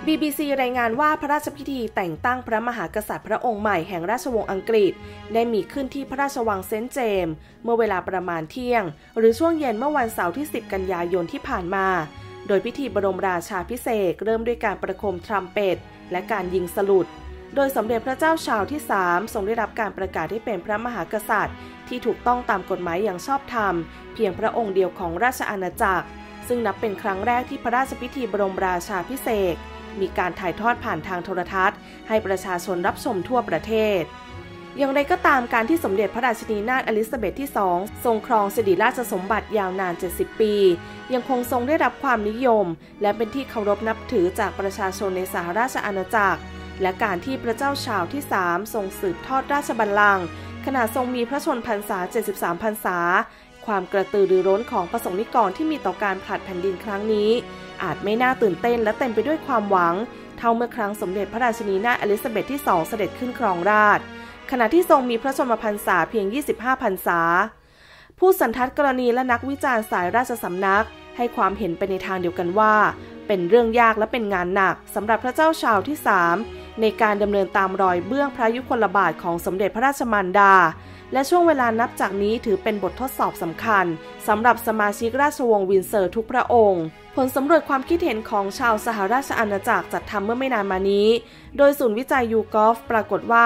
BBC รายงานว่าพระราชพิธีแต่งตั้งพระมหากษัตริย์พระองค์ใหม่แห่งราชวงศ์อังกฤษได้มีขึ้นที่พระราชวังเซนต์เจมส์เมื่อเวลาประมาณเที่ยงหรือช่วงเย็นเมื่อวันเสาร์ที่ 10 กันยายนที่ผ่านมาโดยพิธีบรมราชาภิเษกเริ่มด้วยการประโคมทรัมเป็ตและการยิงสลุดโดยสมเด็จพระเจ้าชาร์ลส์ที่ 3ทรงได้รับการประกาศให้เป็นพระมหากษัตริย์ที่ถูกต้องตามกฎหมายอย่างชอบธรรมเพียงพระองค์เดียวของราชอาณาจักรซึ่งนับเป็นครั้งแรกที่พระราชพิธีบรมราชาภิเษกมีการถ่ายทอดผ่านทางโทรทัศน์ให้ประชาชนรับชมทั่วประเทศอย่างไรก็ตามการที่สมเด็จพระราชินีนาถอลิซาเบธที่ 2ทรงครองสิริราชสมบัติยาวนาน70 ปียังคงทรงได้รับความนิยมและเป็นที่เคารพนับถือจากประชาชนในสหราชอาณาจักรและการที่พระเจ้าชาร์ลส์ที่ 3ทรงสืบทอดราชบัลลังก์ขณะทรงมีพระชนพรรษา73 พรรษาความกระตือรือร้นของประสงค์นิกรที่มีต่อการผลัดแผ่นดินครั้งนี้อาจไม่น่าตื่นเต้นและเต็มไปด้วยความหวังเท่าเมื่อครั้งสมเด็จพระราชินีนาถอลิซาเบธที่ 2เสด็จขึ้นครองราชย์ขณะที่ทรงมีพระชนมพรรษาเพียง25 พรรษาผู้สันทัดกรณีและนักวิจารณ์สายราชสำนักให้ความเห็นไปในทางเดียวกันว่าเป็นเรื่องยากและเป็นงานหนักสำหรับพระเจ้าชาร์ลส์ที่ 3ในการดำเนินตามรอยเบื้องพระยุคลบาทของสมเด็จพระราชมารดาและช่วงเวลานับจากนี้ถือเป็นบททดสอบสำคัญสำหรับสมาชิกราชวงศ์วินเซอร์ทุกพระองค์ผลสำรวจความคิดเห็นของชาวสหราชอาณาจักรจัดทำเมื่อไม่นานมานี้โดยศูนย์วิจัยยูกอฟปรากฏว่า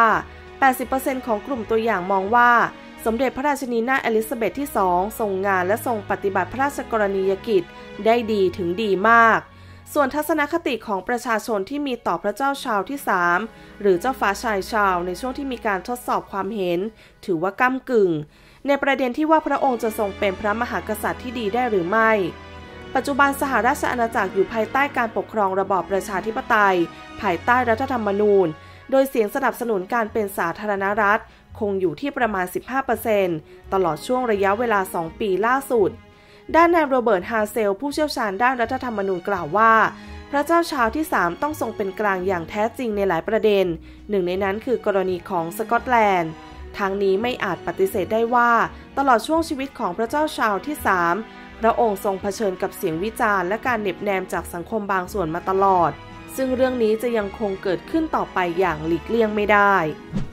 80% ของกลุ่มตัวอย่างมองว่าสมเด็จพระราชินีนาถอลิซาเบธที่ 2ทรงงานและทรงปฏิบัติพระราชกรณียกิจได้ดีถึงดีมากส่วนทัศนคติของประชาชนที่มีต่อพระเจ้าชาร์ลส์ที่ 3หรือเจ้าฟ้าชายชาร์ลส์ในช่วงที่มีการทดสอบความเห็นถือว่าก้ำกึ่งในประเด็นที่ว่าพระองค์จะทรงเป็นพระมหากษัตริย์ที่ดีได้หรือไม่ปัจจุบันสหราชอาณาจักรอยู่ภายใต้การปกครองระบอบประชาธิปไตยภายใต้รัฐธรรมนูญโดยเสียงสนับสนุนการเป็นสาธารณรัฐคงอยู่ที่ประมาณ 15% ตลอดช่วงระยะเวลา 2 ปีล่าสุดด้านนายโรเบิร์ต ฮาเซลผู้เชี่ยวชาญด้านรัฐธรรมนูญกล่าวว่าพระเจ้าชาร์ลส์ที่ 3ต้องทรงเป็นกลางอย่างแท้จริงในหลายประเด็นหนึ่งในนั้นคือกรณีของสกอตแลนด์ทางนี้ไม่อาจปฏิเสธได้ว่าตลอดช่วงชีวิตของพระเจ้าชาร์ลส์ที่ 3พระองค์ทรงเผชิญกับเสียงวิจารณ์และการเหน็บแนมจากสังคมบางส่วนมาตลอดซึ่งเรื่องนี้จะยังคงเกิดขึ้นต่อไปอย่างหลีกเลี่ยงไม่ได้